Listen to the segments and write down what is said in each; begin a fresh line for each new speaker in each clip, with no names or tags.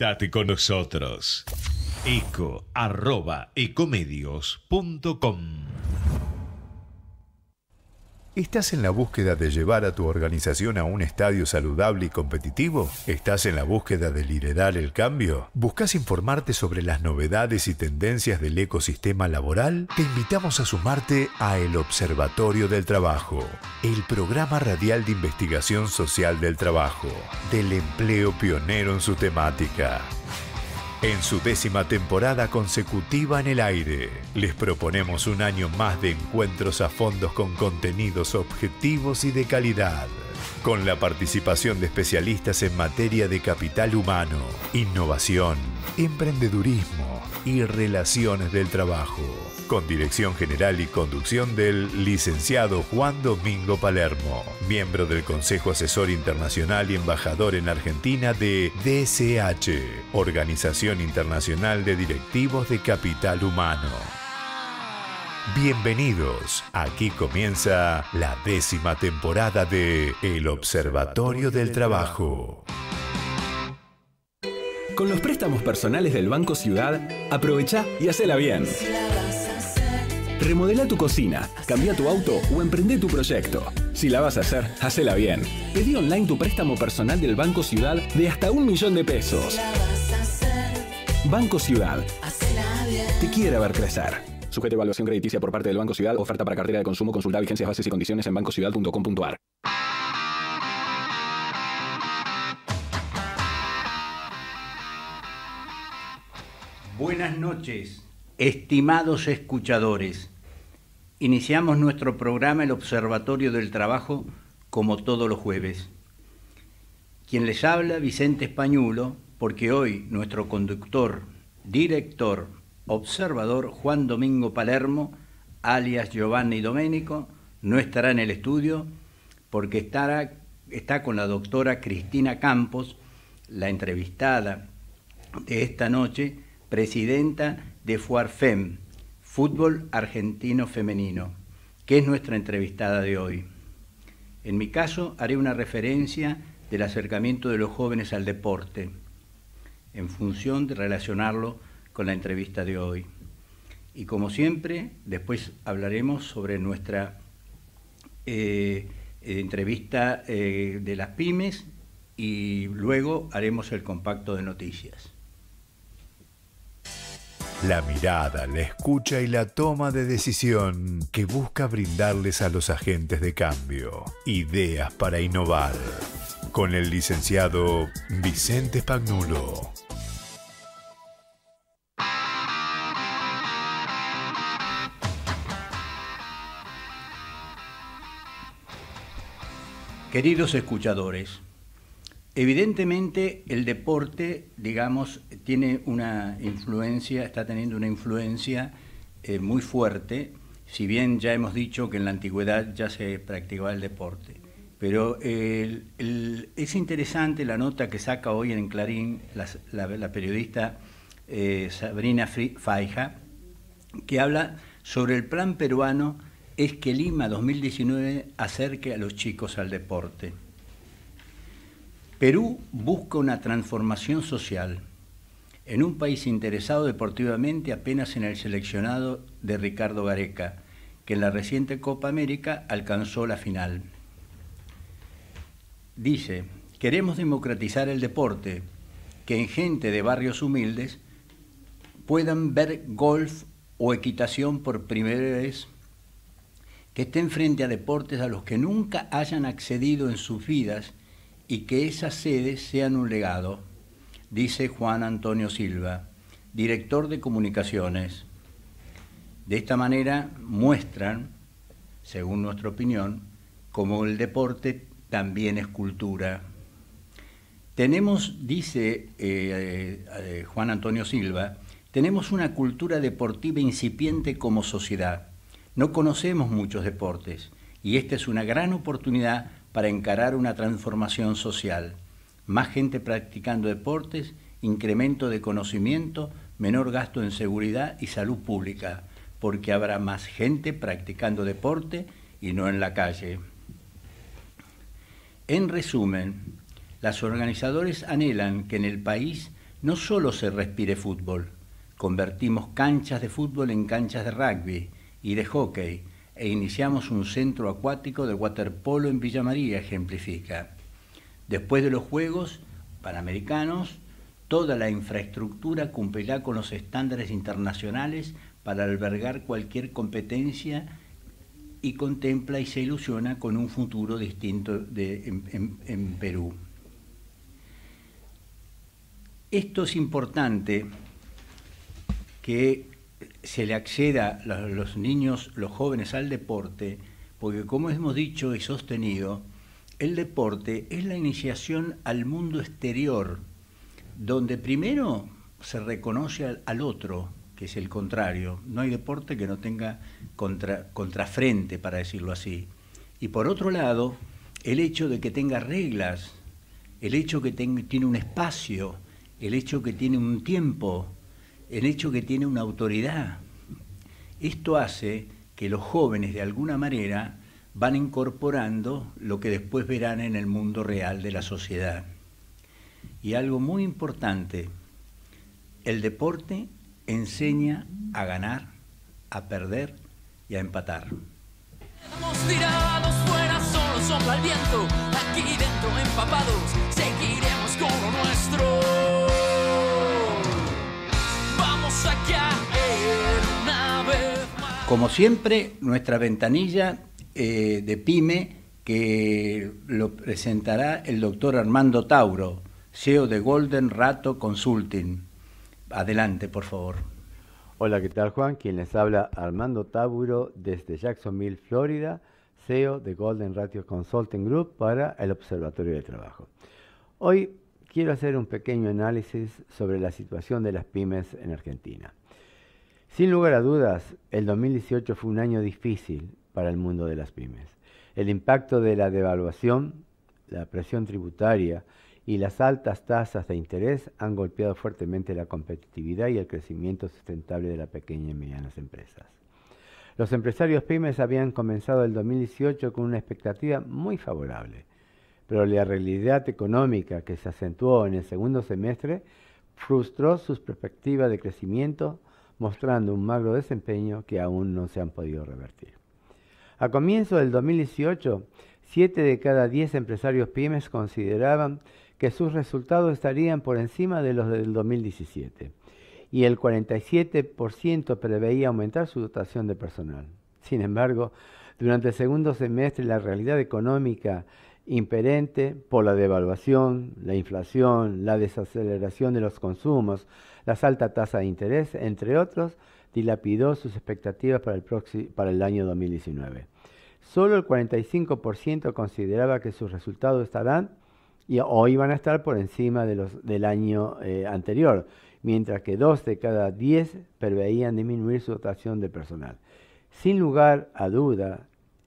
Conectate con nosotros. eco@ecomedios.com.
¿Estás en la búsqueda de llevar a tu organización a un estadio saludable y competitivo? ¿Estás en la búsqueda de liderar el cambio? ¿Buscas informarte sobre las novedades y tendencias del ecosistema laboral? Te invitamos a sumarte a El Observatorio del Trabajo, el programa radial de investigación social del trabajo, del empleo pionero en su temática. En su 10ª temporada consecutiva en el aire, les proponemos un año más de encuentros a fondos con contenidos objetivos y de calidad, con la participación de especialistas en materia de capital humano, innovación, emprendedurismo y relaciones del trabajo, con dirección general y conducción del licenciado Juan Domingo Palermo, miembro del Consejo Asesor Internacional y embajador en Argentina de DSH, Organización Internacional de Directivos de Capital Humano. Bienvenidos, aquí comienza la 10ª temporada de El Observatorio del Trabajo.
Con los préstamos personales del Banco Ciudad, aprovecha y hacela bien. Remodela tu cocina, cambia tu auto o emprende tu proyecto. Si la vas a hacer, hacela bien. Pedí online tu préstamo personal del Banco Ciudad de hasta $1.000.000. Banco Ciudad. Te quiere ver crecer. Sujeta a evaluación crediticia por parte del Banco Ciudad. Oferta para cartera de consumo. Consulta vigencias, bases y condiciones en bancociudad.com.ar.
Buenas noches, estimados escuchadores. Iniciamos nuestro programa El Observatorio del Trabajo como todos los jueves. Quien les habla, Vicente Españulo, porque hoy nuestro conductor, director, observador Juan Domingo Palermo, alias Giovanni Domenico, no estará en el estudio porque está con la doctora Cristina Campos, la entrevistada de esta noche, presidenta de FUARFEM, Fútbol Argentino Femenino, que es nuestra entrevistada de hoy. En mi caso, haré una referencia del acercamiento de los jóvenes al deporte, en función de relacionarlo con la entrevista de hoy. Y como siempre, después hablaremos sobre nuestra entrevista de las pymes y luego haremos el compacto de noticias.
La mirada, la escucha y la toma de decisión que busca brindarles a los agentes de cambio ideas para innovar. Con el licenciado Vicente Spagnuolo.
Queridos escuchadores, evidentemente el deporte, digamos, tiene una influencia, está teniendo una influencia muy fuerte, si bien ya hemos dicho que en la antigüedad ya se practicaba el deporte. Pero es interesante la nota que saca hoy en Clarín la periodista Sabrina Faija, que habla sobre el plan peruano Es que Lima 2019 acerque a los chicos al deporte. Perú busca una transformación social. En un país interesado deportivamente apenas en el seleccionado de Ricardo Gareca, que en la reciente Copa América alcanzó la final. Dice, queremos democratizar el deporte, que en gente de barrios humildes puedan ver golf o equitación por primera vez, que estén frente a deportes a los que nunca hayan accedido en sus vidas y que esas sedes sean un legado, dice Juan Antonio Silva, director de comunicaciones. De esta manera muestran, según nuestra opinión, cómo el deporte también es cultura. Tenemos, dice Juan Antonio Silva, tenemos una cultura deportiva incipiente como sociedad. No conocemos muchos deportes y esta es una gran oportunidad para encarar una transformación social. Más gente practicando deportes, incremento de conocimiento, menor gasto en seguridad y salud pública, porque habrá más gente practicando deporte y no en la calle. En resumen, los organizadores anhelan que en el país no solo se respire fútbol, convertimos canchas de fútbol en canchas de rugby y de hockey e iniciamos un centro acuático de waterpolo en Villa María, ejemplifica. Después de los Juegos Panamericanos, toda la infraestructura cumplirá con los estándares internacionales para albergar cualquier competencia y contempla y se ilusiona con un futuro distinto en Perú. Esto es importante, que se le acceda a los niños, los jóvenes al deporte, porque como hemos dicho y sostenido, el deporte es la iniciación al mundo exterior, donde primero se reconoce al otro, que es el contrario. No hay deporte que no tenga contrafrente, para decirlo así. Y por otro lado, el hecho de que tenga reglas, el hecho que tiene un espacio, el hecho que tiene un tiempo, el hecho que tiene una autoridad. Esto hace que los jóvenes, de alguna manera, van incorporando lo que después verán en el mundo real de la sociedad. Y algo muy importante, el deporte enseña a ganar, a perder y a empatar.
Estamos tirados fuera, solo sopla el viento. Aquí dentro empapados, seguiremos con lo nuestro. Vamos a caer una vez más.
Como siempre, nuestra ventanilla de PYME, que lo presentará el doctor Armando Tauro, CEO de Golden Rato Consulting. Adelante, por favor.
Hola, ¿qué tal, Juan? Quien les habla, Armando Tauro, desde Jacksonville, Florida, CEO de Golden Ratio Consulting Group para el Observatorio de Trabajo. Hoy quiero hacer un pequeño análisis sobre la situación de las pymes en Argentina. Sin lugar a dudas, el 2018 fue un año difícil para el mundo de las pymes. El impacto de la devaluación, la presión tributaria y las altas tasas de interés han golpeado fuertemente la competitividad y el crecimiento sustentable de las pequeñas y medianas empresas. Los empresarios pymes habían comenzado el 2018 con una expectativa muy favorable, pero la realidad económica que se acentuó en el segundo semestre frustró sus perspectivas de crecimiento, mostrando un magro desempeño que aún no se han podido revertir. A comienzo del 2018, 7 de cada 10 empresarios pymes consideraban que sus resultados estarían por encima de los del 2017 y el 47% preveía aumentar su dotación de personal. Sin embargo, durante el segundo semestre la realidad económica imperante por la devaluación, la inflación, la desaceleración de los consumos, las altas tasas de interés, entre otros, dilapidó sus expectativas para el año 2019. Solo el 45% consideraba que sus resultados estarán o iban a estar por encima de los del año anterior, mientras que 2 de cada 10 preveían disminuir su dotación de personal. Sin lugar a duda,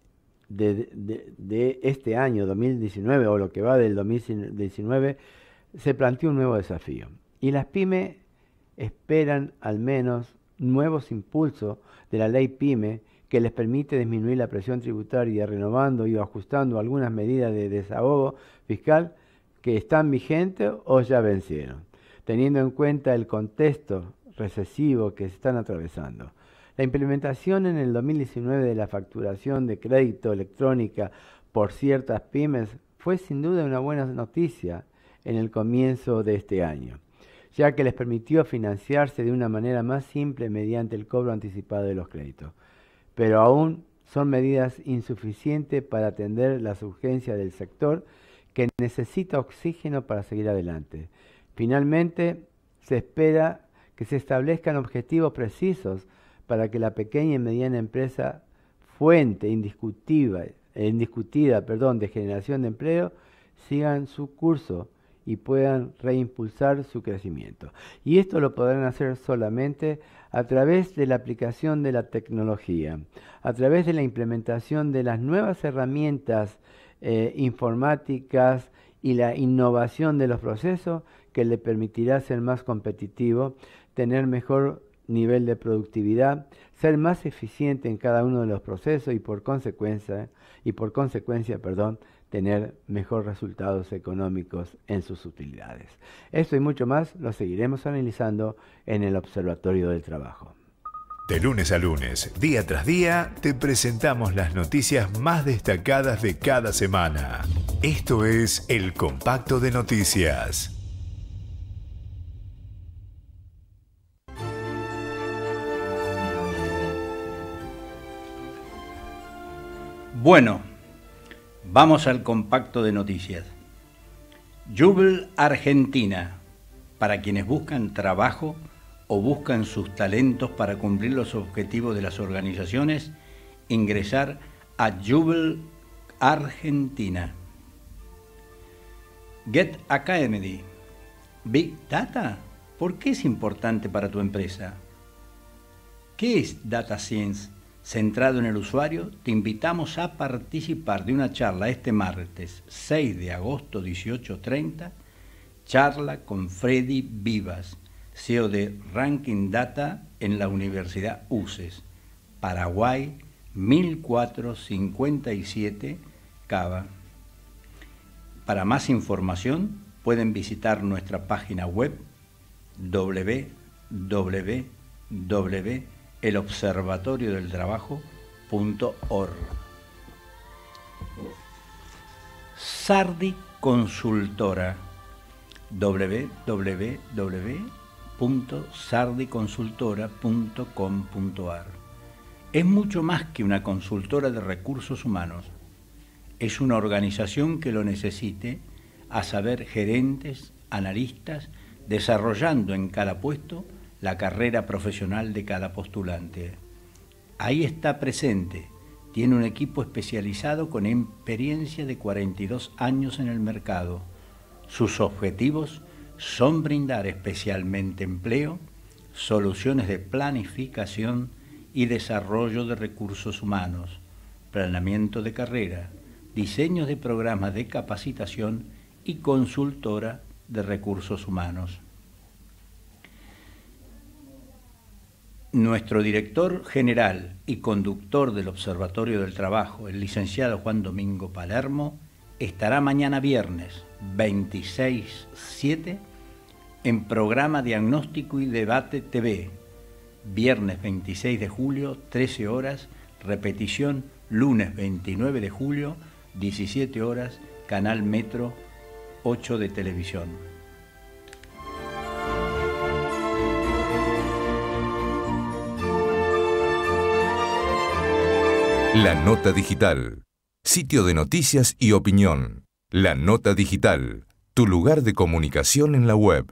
de este año 2019 o lo que va del 2019, se planteó un nuevo desafío. Y las pymes esperan al menos nuevos impulsos de la ley PYME que les permite disminuir la presión tributaria, renovando y ajustando algunas medidas de desahogo fiscal que están vigentes o ya vencieron, teniendo en cuenta el contexto recesivo que se están atravesando. La implementación en el 2019 de la facturación de crédito electrónica por ciertas pymes fue sin duda una buena noticia en el comienzo de este año, ya que les permitió financiarse de una manera más simple mediante el cobro anticipado de los créditos. Pero aún son medidas insuficientes para atender las urgencias del sector que necesita oxígeno para seguir adelante. Finalmente, se espera que se establezcan objetivos precisos para que la pequeña y mediana empresa, fuente indiscutida de generación de empleo, sigan su curso y puedan reimpulsar su crecimiento. Y esto lo podrán hacer solamente a través de la aplicación de la tecnología, a través de la implementación de las nuevas herramientas informáticas y la innovación de los procesos que le permitirá ser más competitivo, tener mejor nivel de productividad, ser más eficiente en cada uno de los procesos y por consecuencia, tener mejores resultados económicos en sus utilidades. Esto y mucho más lo seguiremos analizando en el Observatorio del Trabajo.
De lunes a lunes, día tras día, te presentamos las noticias más destacadas de cada semana. Esto es el Compacto de Noticias.
Bueno, vamos al Compacto de Noticias. Jubel Argentina, para quienes buscan trabajo o buscan sus talentos para cumplir los objetivos de las organizaciones, ingresar a Jubel Argentina. Get Academy. Big Data. ¿Por qué es importante para tu empresa? ¿Qué es Data Science? Centrado en el usuario, te invitamos a participar de una charla este martes 6 de agosto, 18:30, charla con Freddy Vivas, CEO de Ranking Data en la Universidad UCES, Paraguay, 1457, Cava. Para más información pueden visitar nuestra página web www.elobservatoriodeltrabajo.org. Sardi Consultora, www.sardiconsultora.com.ar. Es mucho más que una consultora de recursos humanos. Es una organización que lo necesite, a saber, gerentes, analistas, desarrollando en cada puesto la carrera profesional de cada postulante. Ahí está presente. Tiene un equipo especializado con experiencia de 42 años en el mercado. Sus objetivos son brindar especialmente empleo, soluciones de planificación y desarrollo de recursos humanos, planeamiento de carrera, diseños de programas de capacitación y consultora de recursos humanos. Nuestro director general y conductor del Observatorio del Trabajo, el licenciado Juan Domingo Palermo, estará mañana viernes 26/7 en programa Diagnóstico y Debate TV, viernes 26 de julio, 13 horas, repetición lunes 29 de julio, 17 horas, Canal Metro 8 de televisión.
La Nota Digital, sitio de noticias y opinión. La Nota Digital, tu lugar de comunicación en la web,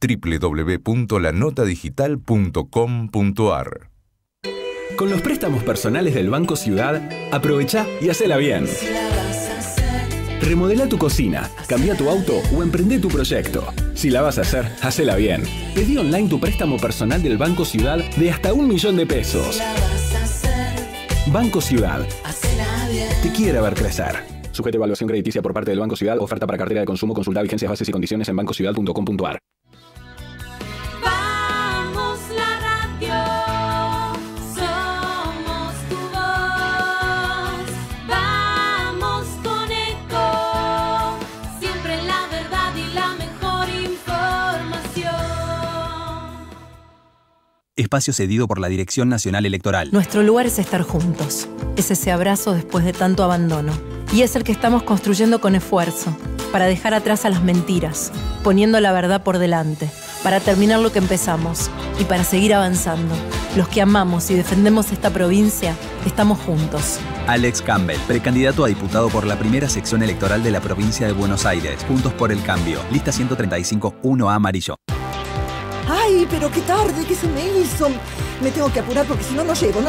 www.lanotadigital.com.ar.
Con los préstamos personales del Banco Ciudad, aprovecha y hacela bien. Remodela tu cocina, cambia tu auto o emprende tu proyecto. Si la vas a hacer, hacela bien. Pedí online tu préstamo personal del Banco Ciudad de hasta 1 millón de pesos. Banco Ciudad. Te quiere ver crecer. Sujeta a evaluación crediticia por parte del Banco Ciudad. Oferta para cartera de consumo. Consulta vigencias, bases y condiciones en bancociudad.com.ar.
Vamos la radio, somos tu voz. Vamos con Eco, siempre la verdad y la mejor información.
Espacio cedido por la Dirección Nacional Electoral.
Nuestro lugar es estar juntos. Es ese abrazo después de tanto abandono. Y es el que estamos construyendo con esfuerzo, para dejar atrás a las mentiras, poniendo la verdad por delante, para terminar lo que empezamos y para seguir avanzando. Los que amamos y defendemos esta provincia, estamos juntos.
Alex Campbell, precandidato a diputado por la primera sección electoral de la provincia de Buenos Aires. Juntos por el Cambio. Lista 135, 1A amarillo.
¡Ay, pero qué tarde! ¿Qué se me hizo? Me tengo que apurar porque si no, no llego.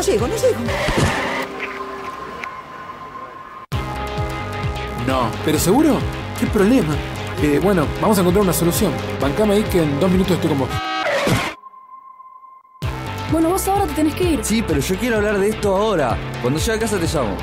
No, ¿pero seguro? ¿Qué problema? Bueno, vamos a encontrar una solución. Bancame ahí que en 2 minutos estoy con vos.
Bueno, vos ahora te tenés que ir.
Sí, pero yo quiero hablar de esto ahora. Cuando llegue a casa te llamo.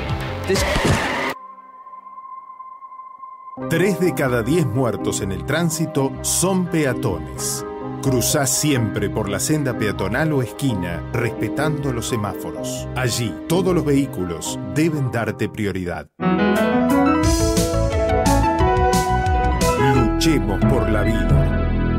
3 de cada 10 muertos en el tránsito son peatones. Cruzá siempre por la senda peatonal o esquina, respetando los semáforos. Allí, todos los vehículos deben darte prioridad. Luchemos por la vida.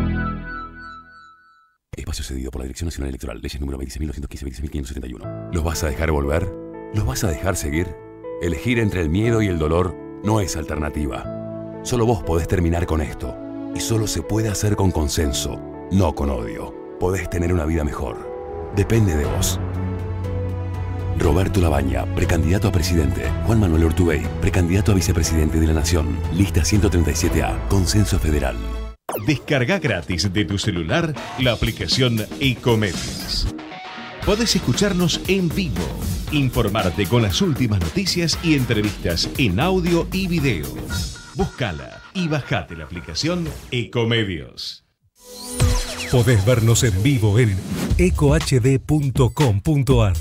Espacio cedido por la Dirección Nacional Electoral. Leyes número 26.215, 26.571. ¿Los vas a dejar volver? ¿Los vas a dejar seguir? Elegir entre el miedo y el dolor no es alternativa. Solo vos podés terminar con esto. Y solo se puede hacer con consenso, no con odio. Podés tener una vida mejor. Depende de vos. Roberto Labaña, precandidato a presidente. Juan Manuel Urtubey, precandidato a vicepresidente de la Nación. Lista 137A, Consenso Federal.
Descarga gratis de tu celular la aplicación Ecomedios. Podés escucharnos en vivo, informarte con las últimas noticias y entrevistas en audio y video. Búscala y bajate la aplicación Ecomedios.
Podés vernos en vivo en ecohd.com.ar.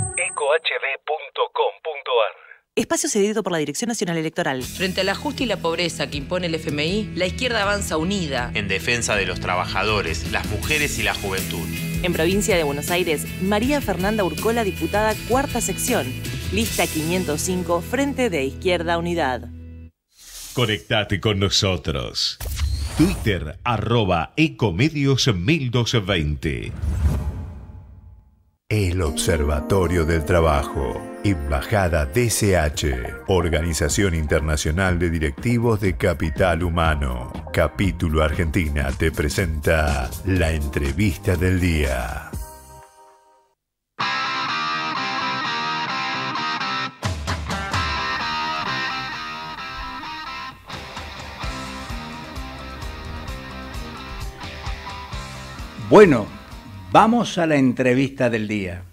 Espacio cedido por la Dirección Nacional Electoral.
Frente al ajuste y la pobreza que impone el FMI, la izquierda avanza unida.
En defensa de los trabajadores, las mujeres y la juventud.
En Provincia de Buenos Aires, María Fernanda Urcola, diputada cuarta sección. Lista 505, Frente de Izquierda Unidad.
Conectate con nosotros. Twitter, @ecomedios1220.
El Observatorio del Trabajo. Embajada DCH. Organización Internacional de Directivos de Capital Humano. Capítulo Argentina te presenta la entrevista del día.
Bueno, vamos a la entrevista del día.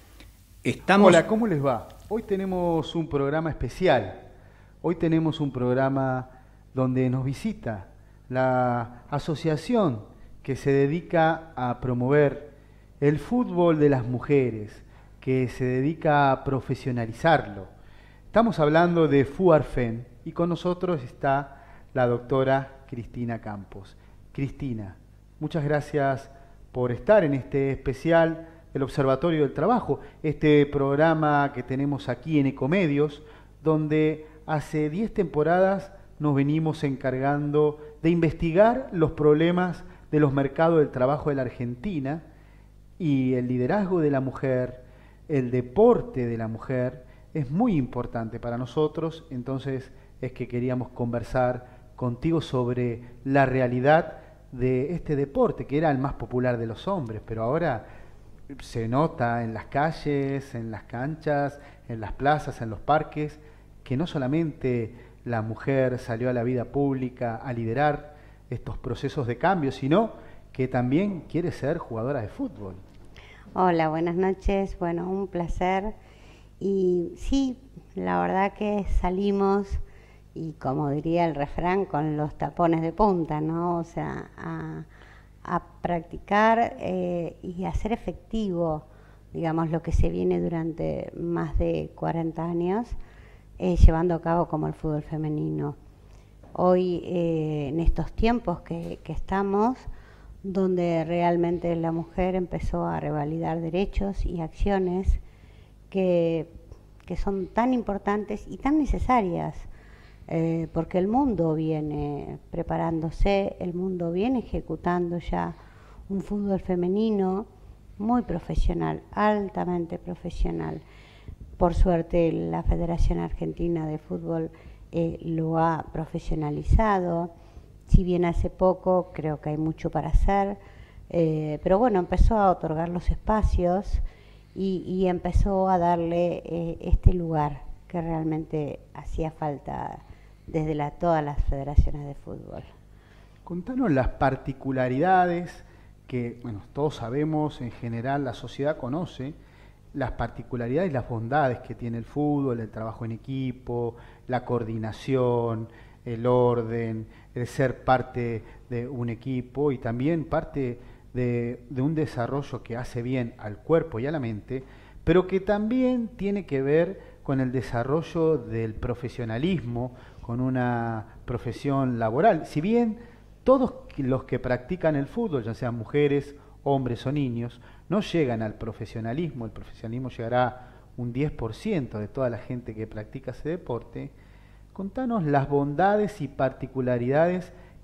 Hola, ¿cómo les va? Hoy tenemos un programa especial. Hoy tenemos un programa donde nos visita la asociación que se dedica a promover el fútbol de las mujeres, que se dedica a profesionalizarlo. Estamos hablando de FUARFEM y con nosotros está la doctora Cristina Campos. Cristina, muchas gracias por estar en este especial del Observatorio del Trabajo, este programa que tenemos aquí en Ecomedios, donde hace 10 temporadas nos venimos encargando de investigar los problemas de los mercados del trabajo de la Argentina y el liderazgo de la mujer, el deporte de la mujer, es muy importante para nosotros. Entonces es que queríamos conversar contigo sobre la realidad de este deporte, que era el más popular de los hombres, pero ahora se nota en las calles, en las canchas, en las plazas, en los parques, que no solamente la mujer salió a la vida pública a liderar estos procesos de cambio, sino que también quiere ser jugadora de fútbol.
Hola, buenas noches. Bueno, un placer. Y sí, la verdad que salimos, y como diría el refrán, con los tapones de punta, ¿no? O sea, a practicar y hacer efectivo, digamos, lo que se viene durante más de 40 años llevando a cabo como el fútbol femenino. Hoy, en estos tiempos que estamos, donde realmente la mujer empezó a revalidar derechos y acciones que son tan importantes y tan necesarias, porque el mundo viene preparándose, el mundo viene ejecutando ya un fútbol femenino muy profesional, altamente profesional. Por suerte la Federación Argentina de Fútbol lo ha profesionalizado, si bien hace poco creo que hay mucho para hacer, pero bueno, empezó a otorgar los espacios y empezó a darle este lugar que realmente hacía falta desde todas las federaciones de fútbol.
Contanos las particularidades que, bueno, todos sabemos, en general la sociedad conoce, las particularidades y las bondades que tiene el fútbol, el trabajo en equipo, la coordinación, el orden, el ser parte de un equipo y también parte de un desarrollo que hace bien al cuerpo y a la mente, pero que también tiene que ver con el desarrollo del profesionalismo, con una profesión laboral. Si bien todos los que practican el fútbol, ya sean mujeres, hombres o niños, no llegan al profesionalismo, el profesionalismo llegará un 10% de toda la gente que practica ese deporte, contanos las bondades y particularidades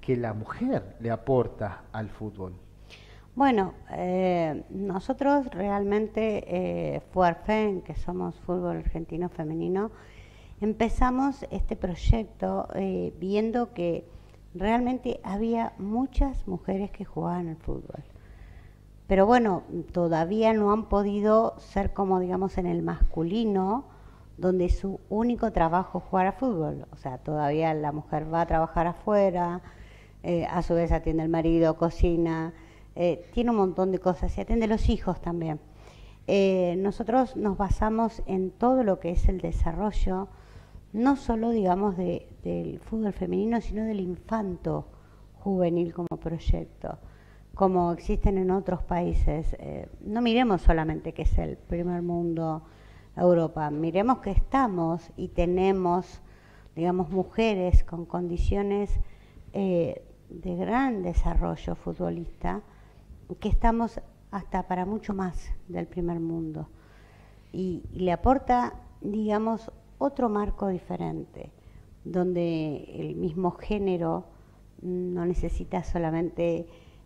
que la mujer le aporta al fútbol?
Bueno, nosotros realmente, FUARFEN, que somos Fútbol Argentino Femenino, empezamos este proyecto viendo que realmente había muchas mujeres que jugaban al fútbol. Pero bueno, todavía no han podido ser como, digamos, en el masculino, donde su único trabajo es jugar a fútbol. O sea, todavía la mujer va a trabajar afuera, a su vez atiende al marido, cocina, tiene un montón de cosas, y atiende a los hijos también. Nosotros nos basamos en todo lo que es el desarrollo, no solo, digamos, del fútbol femenino, sino del infanto juvenil como proyecto, como existen en otros países. No miremos solamente que es el primer mundo, Europa, miremos que estamos y tenemos, digamos, mujeres con condiciones de gran desarrollo futbolista, que estamos hasta para mucho más del primer mundo. Y le aporta, digamos, otro marco diferente, donde el mismo género no necesita solamente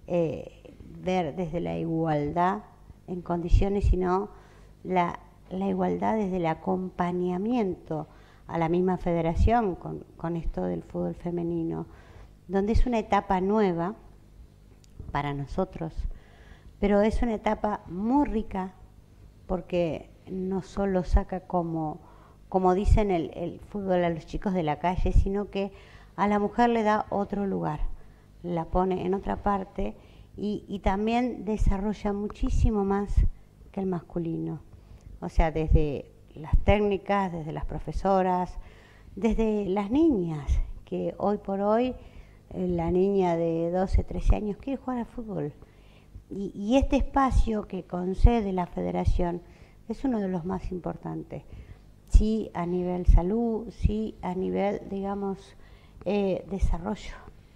ver desde la igualdad en condiciones, sino la igualdad desde el acompañamiento a la misma federación con esto del fútbol femenino, donde es una etapa nueva para nosotros, pero es una etapa muy rica porque no solo saca como dicen el fútbol a los chicos de la calle, sino que a la mujer le da otro lugar, la pone en otra parte y también desarrolla muchísimo más que el masculino. O sea, desde las técnicas, desde las profesoras, desde las niñas, que hoy por hoy la niña de 12, 13 años quiere jugar al fútbol. Y este espacio que concede la federación es uno de los más importantes. Sí a nivel salud, sí a nivel, digamos, desarrollo.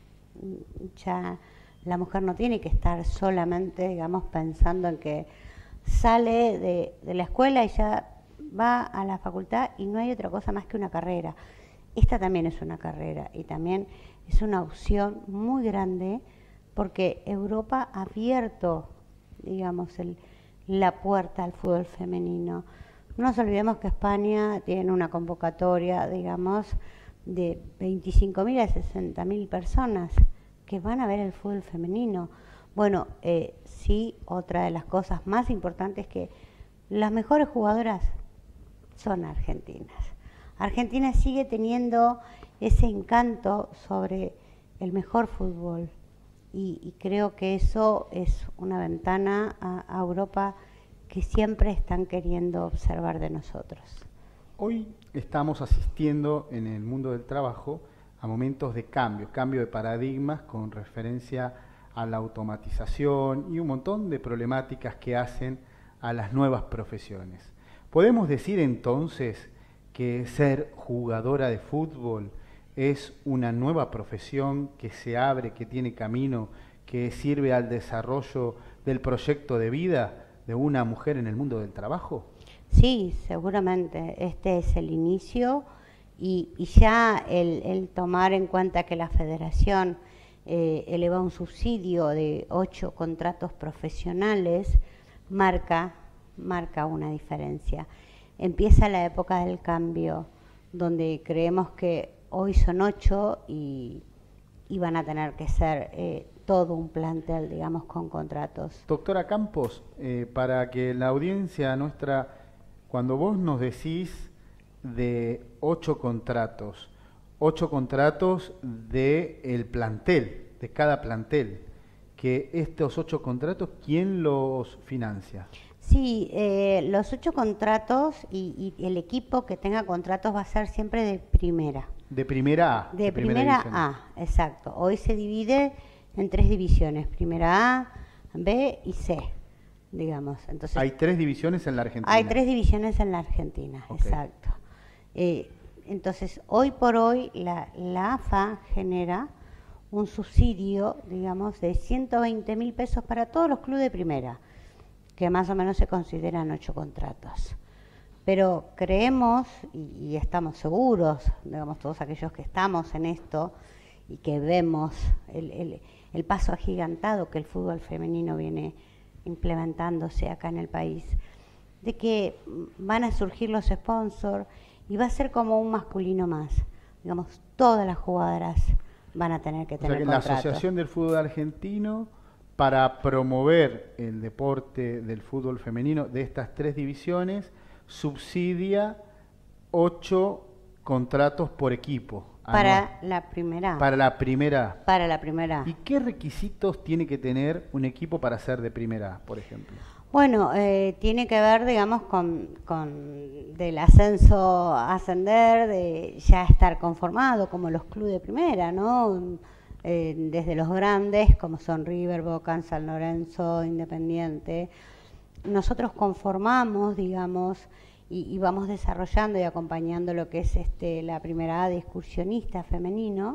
Ya la mujer no tiene que estar solamente, digamos, pensando en que sale de la escuela y ya va a la facultad y no hay otra cosa más que una carrera. Esta también es una carrera y también es una opción muy grande porque Europa ha abierto, digamos, la puerta al fútbol femenino. No nos olvidemos que España tiene una convocatoria, digamos, de 25.000 a 60.000 personas que van a ver el fútbol femenino. Bueno, sí, otra de las cosas más importantes es que las mejores jugadoras son argentinas. Argentina sigue teniendo ese encanto sobre el mejor fútbol y creo que eso es una ventana a Europa que siempre están queriendo observar de nosotros.
Hoy estamos asistiendo en el mundo del trabajo a momentos de cambio de paradigmas con referencia a la automatización y un montón de problemáticas que hacen a las nuevas profesiones. ¿Podemos decir entonces que ser jugadora de fútbol es una nueva profesión que se abre, que tiene camino, que sirve al desarrollo del proyecto de vida de una mujer en el mundo del trabajo?
Sí, seguramente. Este es el inicio y ya el tomar en cuenta que la federación eleva un subsidio de 8 contratos profesionales marca una diferencia. Empieza la época del cambio, donde creemos que hoy son 8 y van a tener que ser todo un plantel, digamos, con contratos.
Doctora Campos, para que la audiencia nuestra, cuando vos nos decís de 8 contratos del plantel, de cada plantel, que estos 8 contratos, ¿quién los financia?
Sí, los 8 contratos y el equipo que tenga contratos va a ser siempre de primera.
De primera A.
De primera A, exacto. Hoy se divide en 3 divisiones, primera A, B y C, digamos. Entonces,
hay 3 divisiones en la Argentina.
Hay 3 divisiones en la Argentina, okay. Exacto. Entonces, hoy por hoy la AFA genera un subsidio, digamos, de 120.000 pesos para todos los clubes de primera, que más o menos se consideran 8 contratos. Pero creemos y estamos seguros, digamos, todos aquellos que estamos en esto y que vemos el paso agigantado que el fútbol femenino viene implementándose acá en el país, de que van a surgir los sponsors y va a ser como un masculino más. Digamos, todas las jugadoras van a tener que tener contrato.
La Asociación del Fútbol Argentino, para promover el deporte del fútbol femenino de estas 3 divisiones, subsidia 8 contratos por equipo.
Para la primera.
Para la primera.
Para la primera.
¿Y qué requisitos tiene que tener un equipo para ser de primera, por ejemplo?
Bueno, tiene que ver, digamos, con del ascenso a ascender, de ya estar conformado, como los clubes de primera, ¿no? Desde los grandes, como son River, Boca, San Lorenzo, Independiente. Nosotros conformamos, digamos, y vamos desarrollando y acompañando lo que es la primera A de excursionista femenino.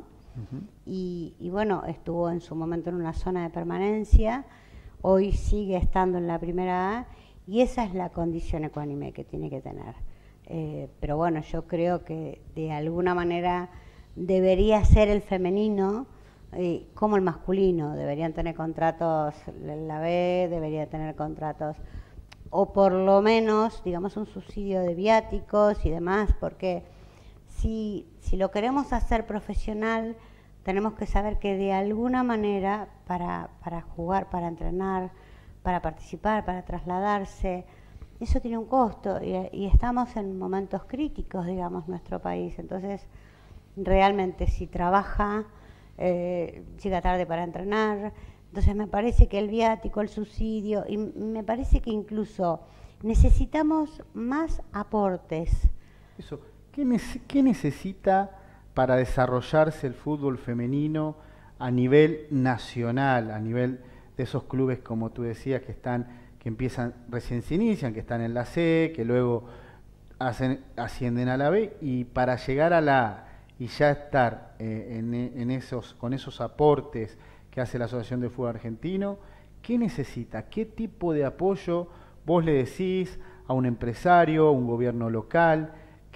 Y bueno, estuvo en su momento en una zona de permanencia. Hoy sigue estando en la primera A y esa es la condición ecuánime que tiene que tener. Pero bueno, yo creo que de alguna manera debería ser el femenino como el masculino. Deberían tener contratos, la B debería tener contratos, o por lo menos, digamos, un subsidio de viáticos y demás, porque si lo queremos hacer profesional, tenemos que saber que de alguna manera para jugar, para entrenar, para participar, para trasladarse, eso tiene un costo y estamos en momentos críticos, digamos, nuestro país. Entonces, realmente si trabaja, llega tarde para entrenar, entonces me parece que el viático, el subsidio, y me parece que incluso necesitamos más aportes.
Eso, ¿qué necesita para desarrollarse el fútbol femenino a nivel nacional, a nivel de esos clubes, como tú decías, que empiezan, recién se inician, que están en la C, que luego ascienden a la B, y para llegar a la A y ya estar con esos aportes que hace la Asociación del Fútbol Argentino, ¿qué necesita? ¿Qué tipo de apoyo vos le decís a un empresario, a un gobierno local,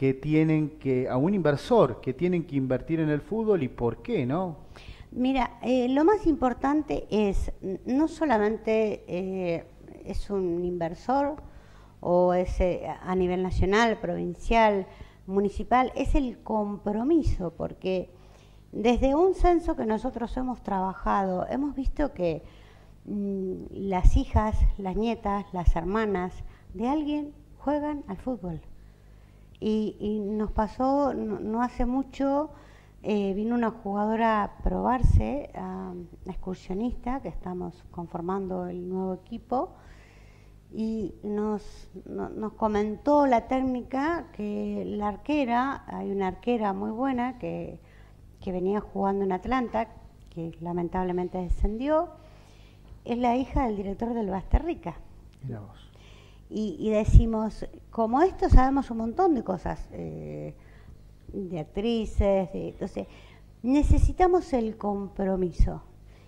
a un inversor que tienen que invertir en el fútbol y por qué, ¿no?
Mira, lo más importante es, no solamente es un inversor o es a nivel nacional, provincial, municipal, es el compromiso, porque desde un censo que nosotros hemos trabajado, hemos visto que las hijas, las nietas, las hermanas de alguien juegan al fútbol. Y nos pasó, no hace mucho, vino una jugadora a probarse, a excursionista, que estamos conformando el nuevo equipo, y nos comentó la técnica que la arquera, hay una arquera muy buena que venía jugando en Atlanta, que lamentablemente descendió, es la hija del director del Basterrica.
Mira vos.
Y decimos, como esto sabemos un montón de cosas, de actrices, entonces necesitamos el compromiso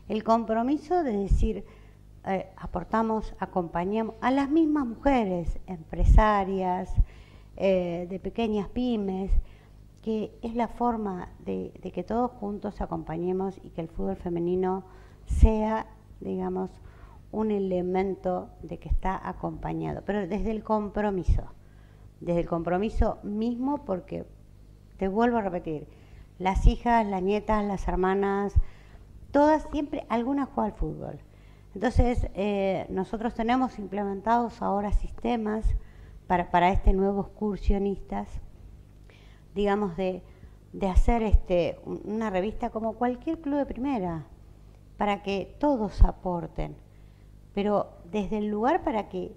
de decir, aportamos, acompañamos a las mismas mujeres, empresarias, de pequeñas pymes, que es la forma de que todos juntos acompañemos y que el fútbol femenino sea, digamos, un elemento de que está acompañado, pero desde el compromiso mismo, porque te vuelvo a repetir, las hijas, las nietas, las hermanas, todas siempre, alguna juega al fútbol. Entonces, nosotros tenemos implementados ahora sistemas para este nuevo excursionistas, digamos, de hacer una revista como cualquier club de primera, para que todos aporten, pero desde el lugar para que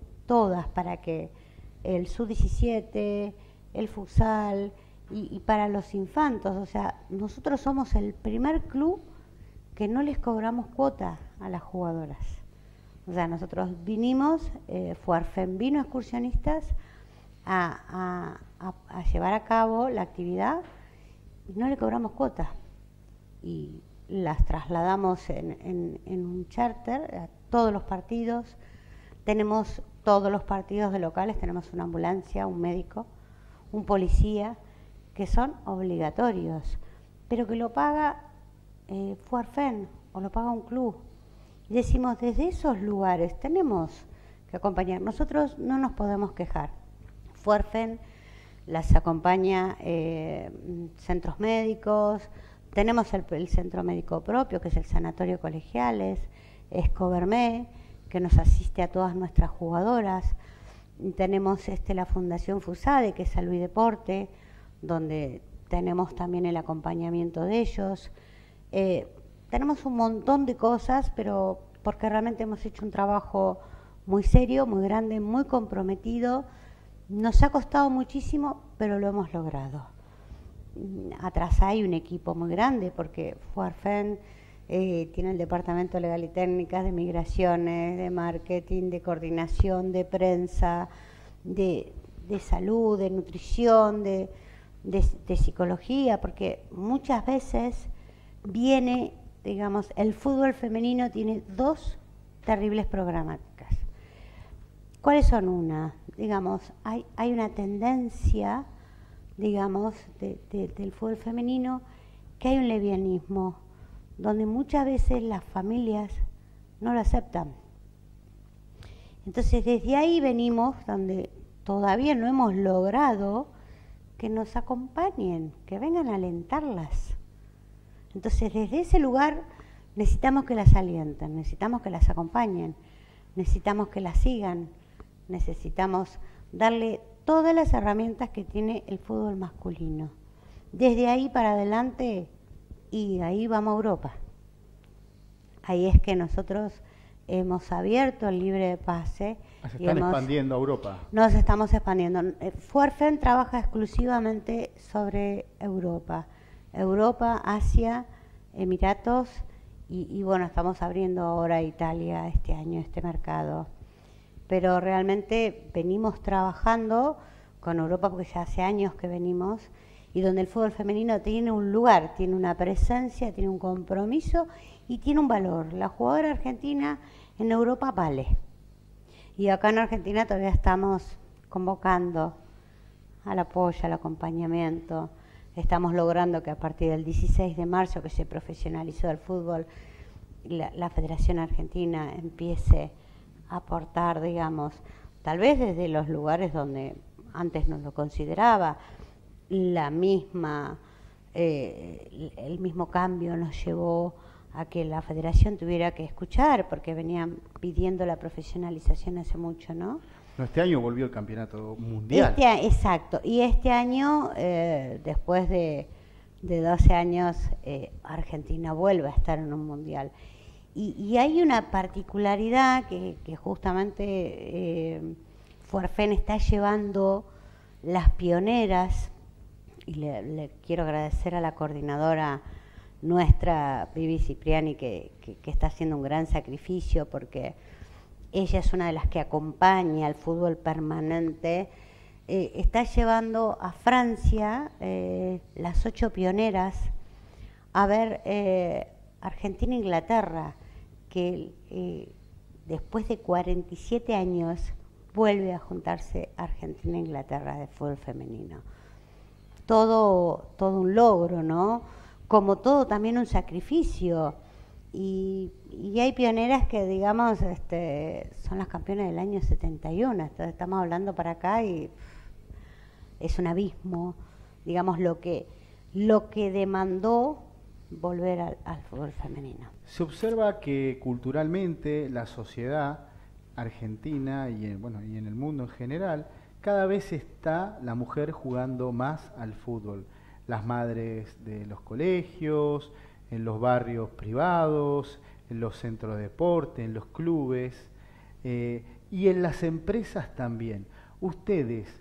el sub-17, el futsal y para los infantos, o sea, nosotros somos el primer club que no les cobramos cuota a las jugadoras. O sea, nosotros vinimos, Fuarfem vino excursionistas a llevar a cabo la actividad y no le cobramos cuota. Y las trasladamos en un charter a todos los partidos. Tenemos todos los partidos de locales, tenemos una ambulancia, un médico, un policía, que son obligatorios, pero que lo paga Fuarfen o lo paga un club. Y decimos, desde esos lugares tenemos que acompañar. Nosotros no nos podemos quejar. Fuarfen las acompaña centros médicos, tenemos el centro médico propio, que es el Sanatorio Colegiales, Escobermé, que nos asiste a todas nuestras jugadoras. Tenemos la Fundación FUSADE, que es Salud y Deporte, donde tenemos también el acompañamiento de ellos. Tenemos un montón de cosas, pero porque realmente hemos hecho un trabajo muy serio, muy grande, muy comprometido. Nos ha costado muchísimo, pero lo hemos logrado. Atrás hay un equipo muy grande, porque Fuarfen tiene el departamento legal y técnicas, de migraciones, de marketing, de coordinación, de prensa, de salud, de nutrición, de psicología, porque muchas veces viene, digamos, el fútbol femenino tiene dos terribles problemáticas. ¿Cuáles son una? Digamos, hay una tendencia, digamos, del fútbol femenino, que hay un lesbianismo, donde muchas veces las familias no lo aceptan. Entonces, desde ahí venimos, donde todavía no hemos logrado que nos acompañen, que vengan a alentarlas. Entonces, desde ese lugar necesitamos que las alienten, necesitamos que las acompañen, necesitamos que las sigan, necesitamos darle todas las herramientas que tiene el fútbol masculino. Desde ahí para adelante, y ahí vamos a Europa. Ahí es que nosotros hemos abierto el libre de pase.
Se están expandiendo a Europa.
Nos estamos expandiendo. Fuarfen trabaja exclusivamente sobre Europa. Europa, Asia, Emiratos, y bueno, estamos abriendo ahora Italia este año, este mercado. Pero realmente venimos trabajando con Europa, porque ya hace años que venimos, y donde el fútbol femenino tiene un lugar, tiene una presencia, tiene un compromiso y tiene un valor. La jugadora argentina en Europa vale. Y acá en Argentina todavía estamos convocando al apoyo, al acompañamiento. Estamos logrando que a partir del 16 de marzo, que se profesionalizó el fútbol, la Federación Argentina empiece a aportar, digamos, tal vez desde los lugares donde antes no lo consideraba. El mismo cambio nos llevó a que la Federación tuviera que escuchar, porque venían pidiendo la profesionalización hace mucho, ¿no?
No, este año volvió el campeonato mundial.
Exacto, y este año, después de 12 años, Argentina vuelve a estar en un mundial. Y hay una particularidad que justamente Fuarfen está llevando las pioneras, y le quiero agradecer a la coordinadora nuestra, Vivi Cipriani, que está haciendo un gran sacrificio, porque ella es una de las que acompaña al fútbol permanente. Está llevando a Francia las 8 pioneras a ver Argentina-Inglaterra, que después de 47 años vuelve a juntarse Argentina-Inglaterra de fútbol femenino. Todo un logro, ¿no? Como todo también un sacrificio. Y hay pioneras que, digamos, son las campeonas del año 71. Entonces estamos hablando para acá y es un abismo, digamos, lo que demandó volver al fútbol femenino.
Se observa que culturalmente la sociedad argentina y en el mundo en general, cada vez está la mujer jugando más al fútbol. Las madres de los colegios, en los barrios privados, en los centros de deporte, en los clubes y en las empresas también. ¿Ustedes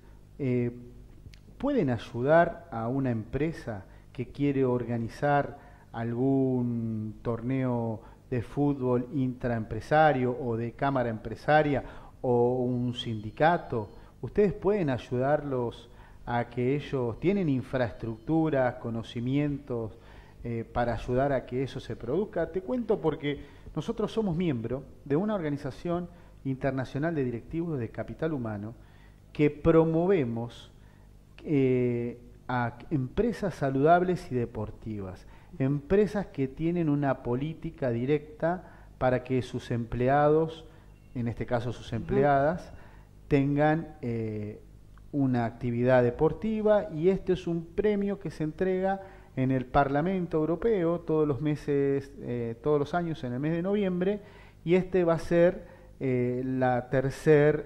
pueden ayudar a una empresa que quiere organizar algún torneo de fútbol intraempresario o de cámara empresaria o un sindicato? ¿Ustedes pueden ayudarlos a que ellos tienen infraestructura, conocimientos para ayudar a que eso se produzca? Te cuento porque nosotros somos miembro de una organización internacional de directivos de capital humano que promovemos a empresas saludables y deportivas. empresas que tienen una política directa para que sus empleados, en este caso sus empleadas, tengan una actividad deportiva, y este es un premio que se entrega en el Parlamento Europeo todos los meses, todos los años en el mes de noviembre, y este va a ser la tercera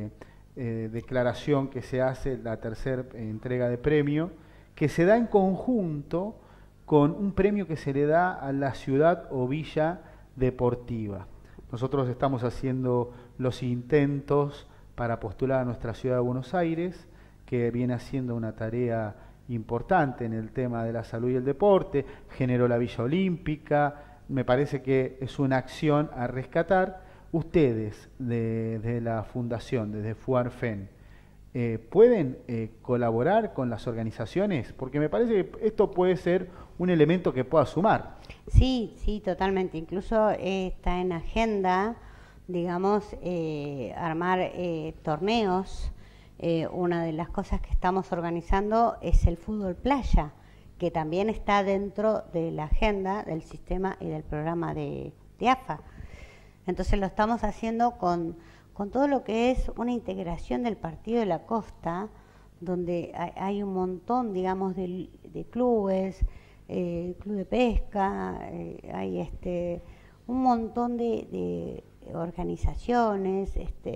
declaración que se hace, la tercera entrega de premio, que se da en conjunto con un premio que se le da a la ciudad o villa deportiva. Nosotros estamos haciendo los intentos para postular a nuestra ciudad de Buenos Aires, que viene haciendo una tarea importante en el tema de la salud y el deporte, generó la Villa Olímpica, me parece que es una acción a rescatar. Ustedes, de la Fundación, desde FUARFEN, ¿pueden colaborar con las organizaciones? Porque me parece que esto puede ser un elemento que pueda sumar.
Sí, sí, totalmente. Incluso está en agenda, digamos, armar torneos. Una de las cosas que estamos organizando es el fútbol playa, que también está dentro de la agenda del sistema y del programa de AFA. Entonces lo estamos haciendo con todo lo que es una integración del partido de la costa, donde hay un montón, digamos, de clubes, club de pesca, hay un montón de organizaciones,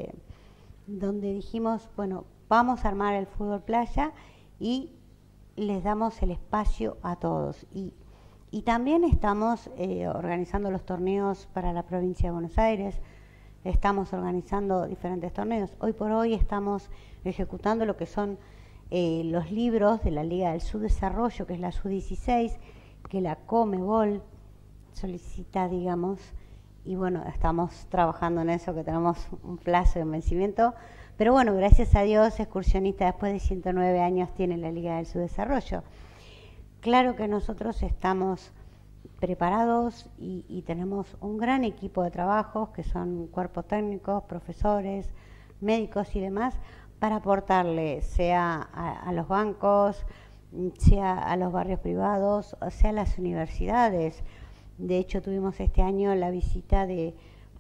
donde dijimos, bueno, vamos a armar el fútbol playa y les damos el espacio a todos. Y también estamos organizando los torneos para la provincia de Buenos Aires, estamos organizando diferentes torneos. Hoy por hoy estamos ejecutando lo que son los libros de la Liga del Subdesarrollo, que es la Sub-16, que la Comebol solicita, digamos, y bueno, estamos trabajando en eso, que tenemos un plazo de vencimiento, pero bueno, gracias a Dios, Excursionista después de 109 años tiene la Liga del Subdesarrollo. Claro que nosotros estamos preparados y tenemos un gran equipo de trabajos, que son cuerpos técnicos, profesores, médicos y demás, para aportarle, sea a los bancos, sea a los barrios privados, sea a las universidades. De hecho, tuvimos este año la visita de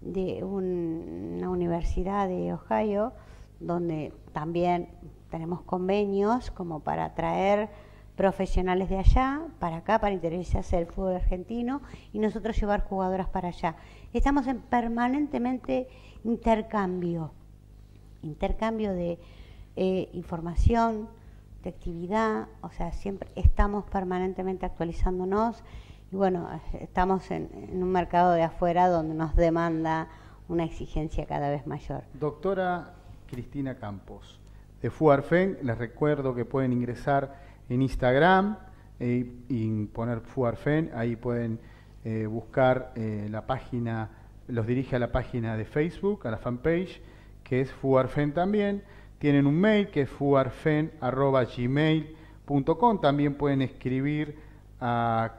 una universidad de Ohio, donde también tenemos convenios como para traer profesionales de allá para acá, para interesarse del fútbol argentino, y nosotros llevar jugadoras para allá. Estamos en permanentemente intercambio de información, de actividad, o sea, siempre estamos permanentemente actualizándonos, y bueno, estamos en un mercado de afuera donde nos demanda una exigencia cada vez mayor.
Doctora Cristina Campos, de FUARFEN, les recuerdo que pueden ingresar en Instagram y poner FUARFEN, ahí pueden buscar la página, los dirige a la página de Facebook, a la fanpage, que es FUARFEN también. Tienen un mail que es fuarfen@gmail.com, también pueden escribir a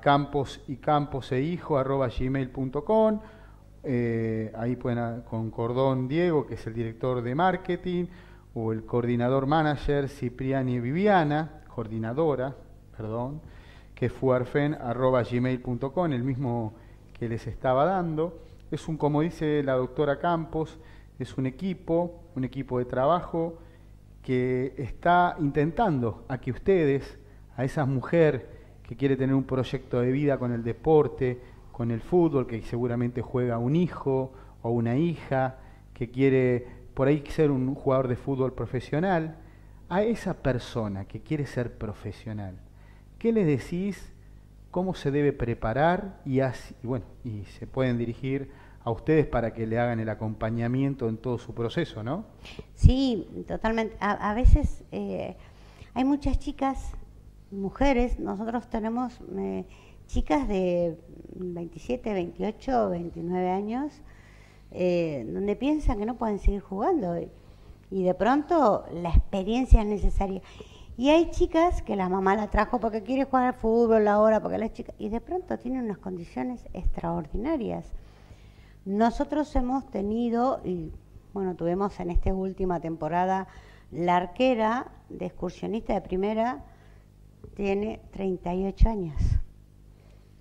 camposycamposehijo@gmail.com. Ahí pueden, con Cordón Diego, que es el director de marketing, o el coordinador manager Cipriani Viviana, coordinadora, perdón, que es fuarfen@gmail.com, el mismo que les estaba dando. Es un, como dice la doctora Campos, es un equipo de trabajo que está intentando a que ustedes, a esa mujer que quiere tener un proyecto de vida con el deporte, con el fútbol, que seguramente juega un hijo o una hija, que quiere por ahí ser un jugador de fútbol profesional, a esa persona que quiere ser profesional, ¿qué le decís? ¿Cómo se debe preparar? Y se pueden dirigir a ustedes para que le hagan el acompañamiento en todo su proceso, ¿no?
Sí, totalmente. A veces hay muchas chicas, mujeres, nosotros tenemos chicas de 27, 28, 29 años, donde piensan que no pueden seguir jugando y de pronto la experiencia es necesaria. Y hay chicas que la mamá la trajo porque quiere jugar al fútbol ahora, porque las chicas, y de pronto tienen unas condiciones extraordinarias. Nosotros hemos tenido, y bueno, tuvimos en esta última temporada, la arquera de Excursionista de primera tiene 38 años.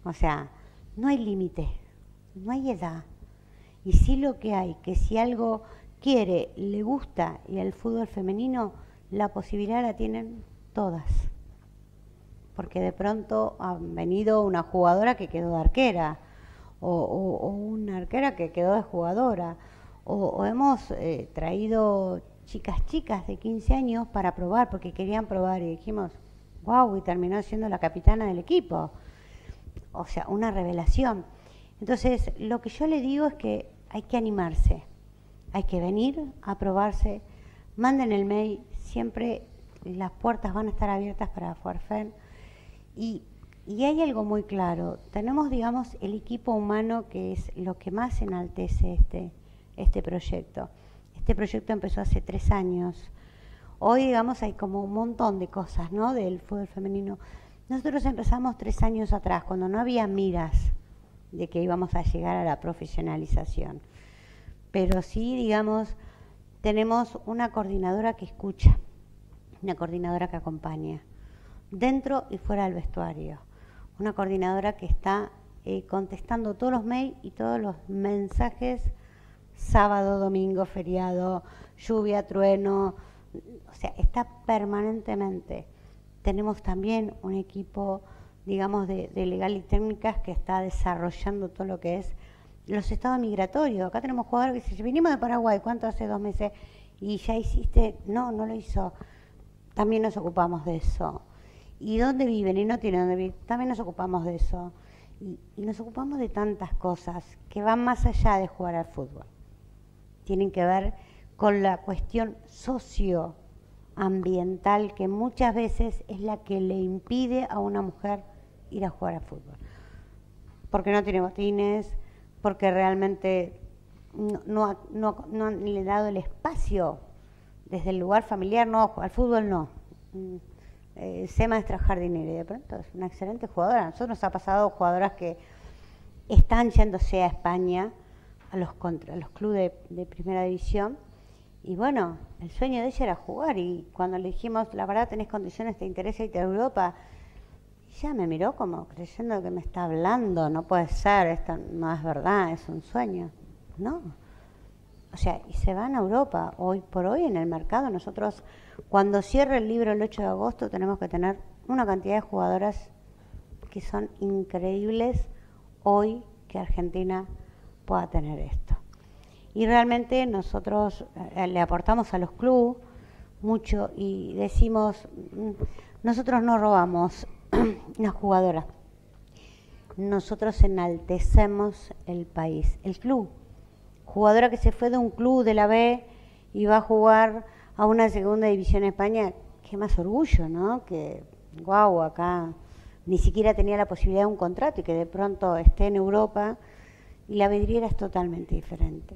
O sea, no hay límite, no hay edad. Y sí lo que hay, que si algo quiere, le gusta, y el fútbol femenino, la posibilidad la tienen todas. Porque de pronto ha venido una jugadora que quedó de arquera, o una arquera que quedó de jugadora, o hemos traído chicas de 15 años para probar, porque querían probar, y dijimos, wow, y terminó siendo la capitana del equipo. O sea, una revelación. Entonces, lo que yo le digo es que hay que animarse, hay que venir a probarse, manden el mail, siempre las puertas van a estar abiertas para FUARFEM. Y hay algo muy claro, tenemos, digamos, el equipo humano, que es lo que más enaltece este proyecto. Este proyecto empezó hace 3 años. Hoy, digamos, hay como un montón de cosas, ¿no?, del fútbol femenino. Nosotros empezamos 3 años atrás, cuando no había miras de que íbamos a llegar a la profesionalización. Pero sí, digamos, tenemos una coordinadora que escucha, una coordinadora que acompaña, dentro y fuera del vestuario. Una coordinadora que está contestando todos los mails y todos los mensajes, sábado, domingo, feriado, lluvia, trueno, o sea, está permanentemente. Tenemos también un equipo, digamos, de legal y técnicas que está desarrollando todo lo que es los estados migratorios. Acá tenemos jugadores que dicen, vinimos de Paraguay, ¿cuánto hace 2 meses? Y ya hiciste, no lo hizo. También nos ocupamos de eso. ¿Y dónde viven? Y no tienen dónde vivir. También nos ocupamos de eso. Y nos ocupamos de tantas cosas que van más allá de jugar al fútbol. Tienen que ver con la cuestión socioambiental, que muchas veces es la que le impide a una mujer ir a jugar al fútbol. Porque no tiene botines, porque realmente no han le dado el espacio desde el lugar familiar. No, al fútbol no. Sé maestra jardinera, y de pronto es una excelente jugadora. A nosotros nos ha pasado jugadoras que están yéndose a España, a los clubes de primera división, y bueno, el sueño de ella era jugar, y cuando le dijimos, la verdad tenés condiciones, te interesa irte a Europa, ella me miró como creyendo que me está hablando, no puede ser, esto no es verdad, es un sueño. No. O sea, y se van a Europa. Hoy por hoy en el mercado, nosotros cuando cierre el libro el 8 de agosto tenemos que tener una cantidad de jugadoras que son increíbles hoy que Argentina pueda tener esto. Y realmente nosotros le aportamos a los clubes mucho y decimos, nosotros no robamos una jugadora, nosotros enaltecemos el país, el club. Jugadora que se fue de un club de la B y va a jugar a una segunda división en España, qué más orgullo, ¿no? Que, guau, acá ni siquiera tenía la posibilidad de un contrato y que de pronto esté en Europa, y la vidriera es totalmente diferente.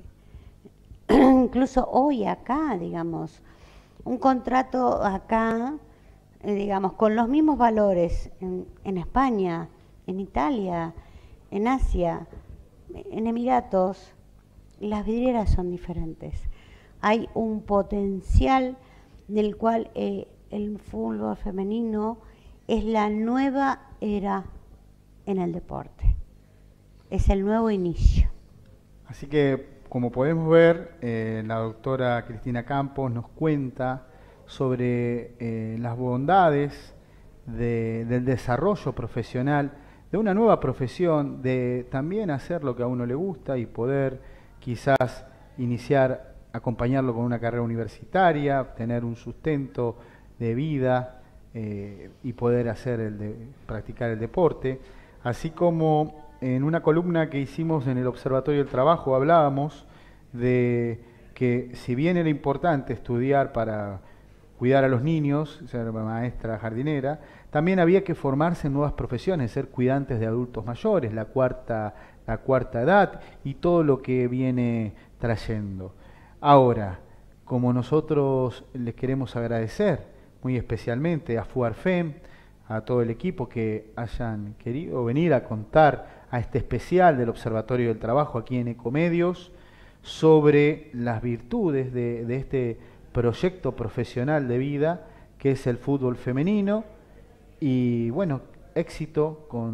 Incluso hoy acá, digamos, un contrato acá, digamos, con los mismos valores en España, en Italia, en Asia, en Emiratos, las vidrieras son diferentes. Hay un potencial del cual el fútbol femenino es la nueva era en el deporte. Es el nuevo inicio.
Así que, como podemos ver, la doctora Cristina Campos nos cuenta sobre las bondades del desarrollo profesional, de una nueva profesión, de también hacer lo que a uno le gusta y poder quizás iniciar, acompañarlo con una carrera universitaria, tener un sustento de vida y poder practicar el deporte. Así como en una columna que hicimos en el Observatorio del Trabajo hablábamos de que si bien era importante estudiar para cuidar a los niños, ser maestra jardinera, también había que formarse en nuevas profesiones, ser cuidantes de adultos mayores, la cuarta edad y todo lo que viene trayendo. Ahora, como nosotros les queremos agradecer muy especialmente a FUARFEM, a todo el equipo que hayan querido venir a contar a este especial del Observatorio del Trabajo aquí en Ecomedios sobre las virtudes de este proyecto profesional de vida que es el fútbol femenino, y bueno, éxito con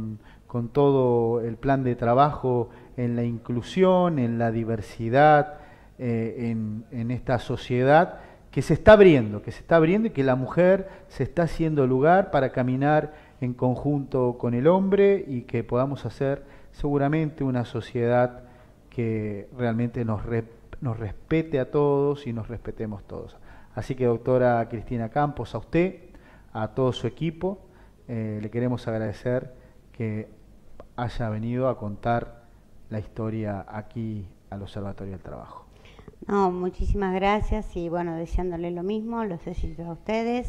con todo el plan de trabajo en la inclusión, en la diversidad, en esta sociedad que se está abriendo y que la mujer se está haciendo lugar para caminar en conjunto con el hombre y que podamos hacer seguramente una sociedad que realmente nos respete a todos y nos respetemos todos. Así que, doctora Cristina Campos, a usted, a todo su equipo, le queremos agradecer que haya venido a contar la historia aquí al Observatorio del Trabajo.
No, muchísimas gracias y bueno, deseándole lo mismo, los éxitos a ustedes,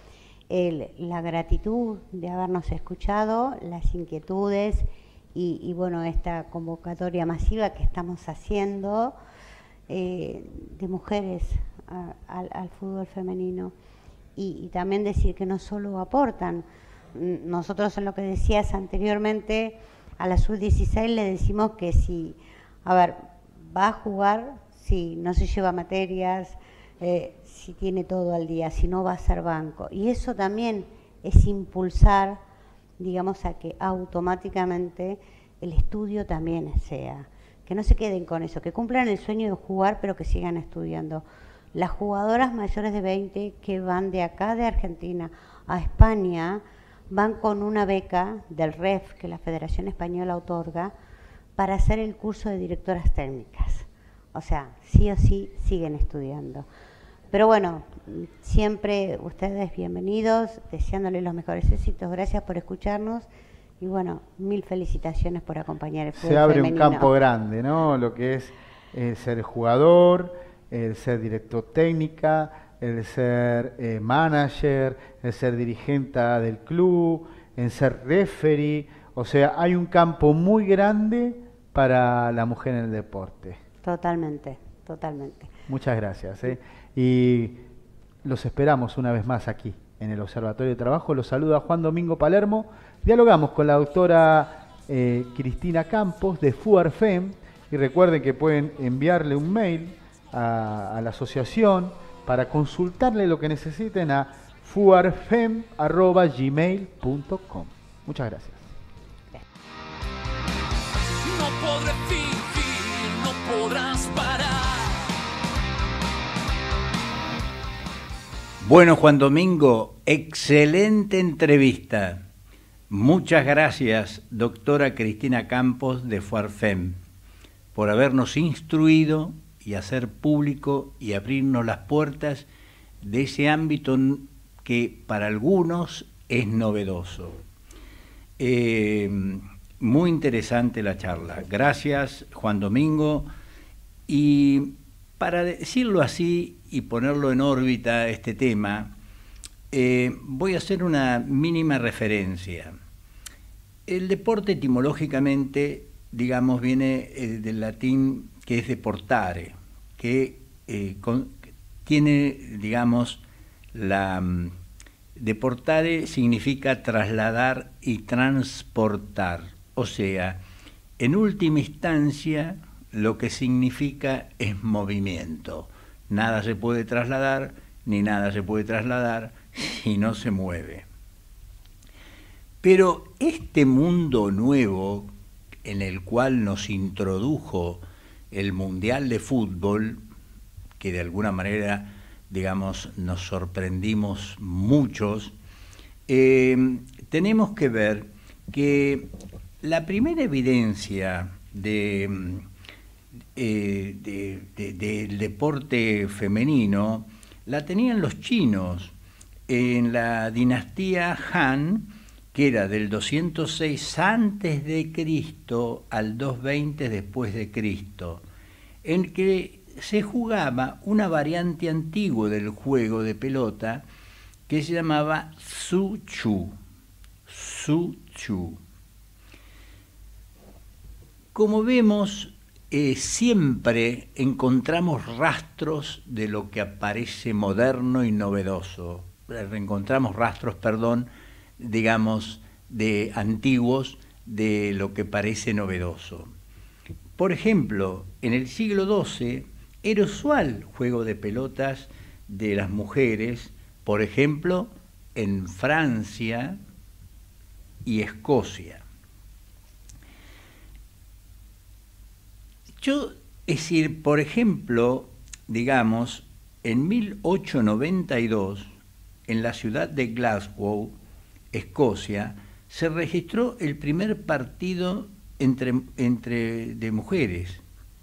la gratitud de habernos escuchado, las inquietudes y bueno, esta convocatoria masiva que estamos haciendo de mujeres al fútbol femenino y también decir que no solo aportan, nosotros en lo que decías anteriormente a la sub-16 le decimos que si, va a jugar, si no se lleva materias, si tiene todo al día, si no va a ser banco. Y eso también es impulsar, digamos, a que automáticamente el estudio también sea, que no se queden con eso, que cumplan el sueño de jugar, pero que sigan estudiando. Las jugadoras mayores de 20 que van de acá, de Argentina, a España, van con una beca del REF, que la Federación Española otorga, para hacer el curso de directoras técnicas. O sea, sí o sí siguen estudiando. Pero bueno, siempre ustedes bienvenidos, deseándoles los mejores éxitos. Gracias por escucharnos y bueno, mil felicitaciones por acompañar el fútbol
femenino. Se abre
femenino.
un campo grande, ¿no? Lo que es el ser jugador, el ser director técnica, el ser manager, el ser dirigente del club, el ser referee. O sea, hay un campo muy grande para la mujer en el deporte.
Totalmente, totalmente.
Muchas gracias. Y los esperamos una vez más aquí, en el Observatorio de Trabajo. Los saluda Juan Domingo Palermo. Dialogamos con la doctora Cristina Campos de FUARFEM. Y recuerden que pueden enviarle un mail a la asociación para consultarle lo que necesiten a fuarfem@gmail.com. Muchas gracias.
No podré fingir, no podrás parar.
Bueno, Juan Domingo, excelente entrevista. Muchas gracias, doctora Cristina Campos de FUARFEM, por habernos instruido y hacer público y abrirnos las puertas de ese ámbito que para algunos es novedoso. Muy interesante la charla. Gracias, Juan Domingo. Y para decirlo así y ponerlo en órbita este tema, voy a hacer una mínima referencia. El deporte etimológicamente, digamos, viene del latín que es deportare, que tiene, digamos, deportare significa trasladar y transportar. O sea, en última instancia, lo que significa es movimiento. Nada se puede trasladar, ni nada se puede trasladar si no se mueve. Pero este mundo nuevo en el cual nos introdujo el Mundial de Fútbol, que de alguna manera, digamos, nos sorprendimos muchos, tenemos que ver que la primera evidencia del deporte femenino la tenían los chinos en la dinastía Han, que era del 206 antes de Cristo al 220 después de Cristo, en que se jugaba una variante antigua del juego de pelota que se llamaba Tzu Chu. Tzu Chu. Como vemos, siempre encontramos rastros de lo que aparece moderno y novedoso. Encontramos rastros, digamos, de antiguos de lo que parece novedoso. Por ejemplo, en el siglo XII era usual juego de pelotas de las mujeres, por ejemplo, en Francia y Escocia. Es decir, por ejemplo, digamos, en 1892, en la ciudad de Glasgow, Escocia, se registró el primer partido de mujeres.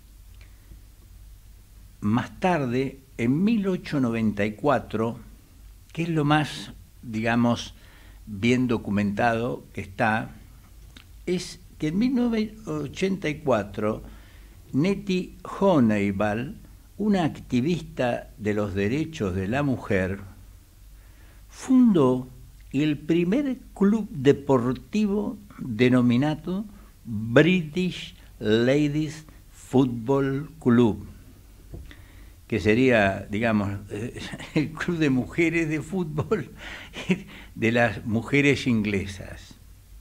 Más tarde, en 1894, que es lo más, digamos, bien documentado que está, es que en 1984 Nettie Honeyball, una activista de los derechos de la mujer, fundó el primer club deportivo denominado British Ladies Football Club, que sería, digamos, el club de mujeres de fútbol de las mujeres inglesas.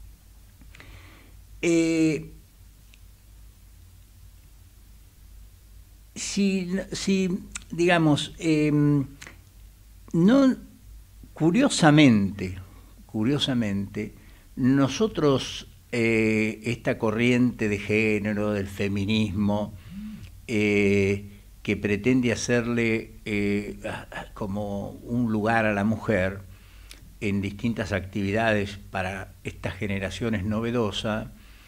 Digamos, no, curiosamente, nosotros, esta corriente de género, del feminismo, que pretende hacerle como un lugar a la mujer en distintas actividades para estas generaciones novedosas,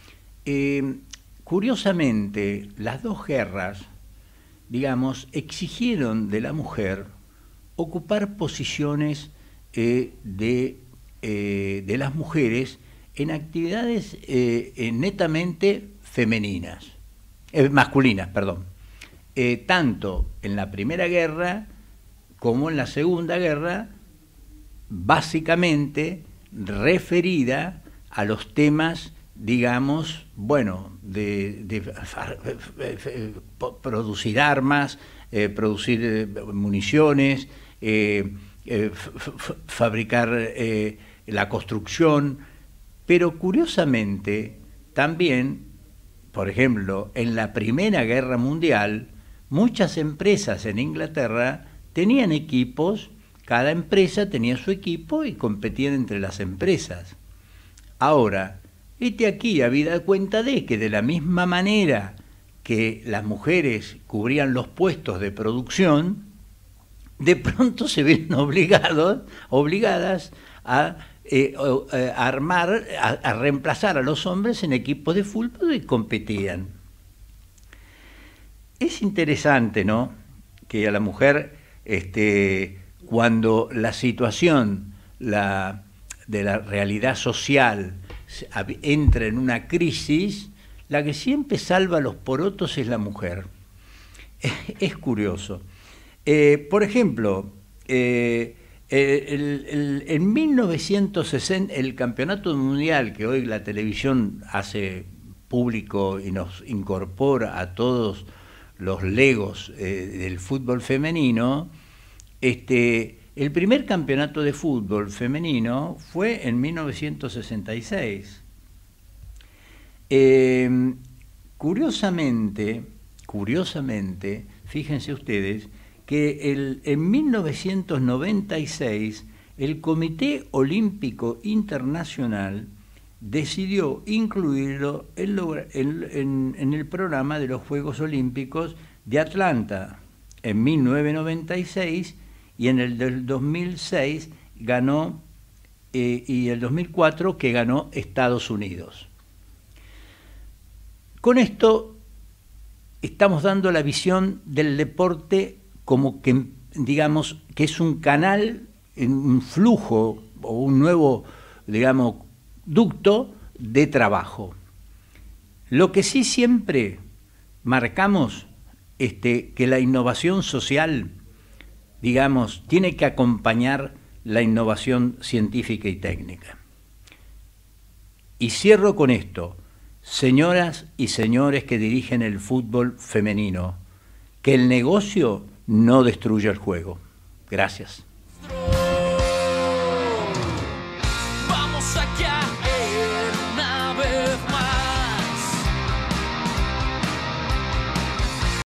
curiosamente, las dos guerras, digamos, exigieron de la mujer ocupar posiciones de las mujeres en actividades netamente femeninas, masculinas, perdón. Tanto en la Primera Guerra como en la Segunda Guerra, básicamente referida a los temas, digamos, bueno, de producir armas, producir municiones, fabricar la construcción, pero curiosamente también, por ejemplo, en la Primera Guerra Mundial, muchas empresas en Inglaterra tenían equipos, cada empresa tenía su equipo y competían entre las empresas. Ahora, aquí habida cuenta de que de la misma manera que las mujeres cubrían los puestos de producción, de pronto se ven obligadas a armar, a reemplazar a los hombres en equipos de fútbol y competían. Es interesante, ¿no?, que a la mujer, cuando la situación de la realidad social entra en una crisis, la que siempre salva los porotos es la mujer. Es curioso. Por ejemplo, en 1960, el campeonato mundial que hoy la televisión hace público y nos incorpora a todos los legos del fútbol femenino, el primer campeonato de fútbol femenino fue en 1966. Curiosamente, fíjense ustedes, que en 1996 el Comité Olímpico Internacional decidió incluirlo en el programa de los Juegos Olímpicos de Atlanta en 1996, y en el del 2006 ganó, y el 2004 que ganó Estados Unidos. Con esto estamos dando la visión del deporte como que, digamos, que es un canal, un flujo o un nuevo, digamos, ducto de trabajo. Lo que sí siempre marcamos, que la innovación social, digamos, tiene que acompañar la innovación científica y técnica. Y cierro con esto. Señoras y señores que dirigen el fútbol femenino, que el negocio no destruya el juego. Gracias.